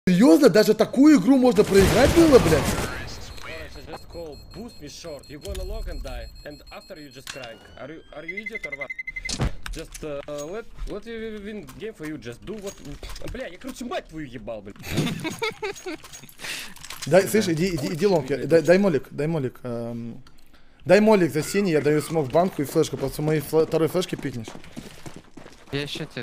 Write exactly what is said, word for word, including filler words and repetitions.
Серьезно? Даже такую игру можно проиграть было, блядь? Just call, boost me short. You gonna lock and die, and after you just crank. Are you are you idiot or what? Just uh, let let you win game for you. Just do what. Бля, я короче мать твою ебал, блядь. Дай, слышь, иди, иди, иди лонг, дай, дай молик, дай молик. Эм, дай молик за синий, я даю смог в банку и флешку, просто моей фле, второй флешки пикнешь. Я еще тебе